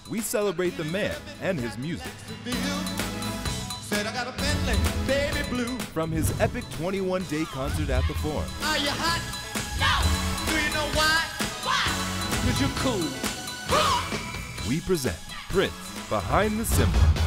we celebrate the man and his music. Said I got a Bentley, baby blue. From his epic 21-day concert at the Forum. Are you hot? No. Do you know why? Why? 'Cause you're cool. We present Prince Behind the Symbol.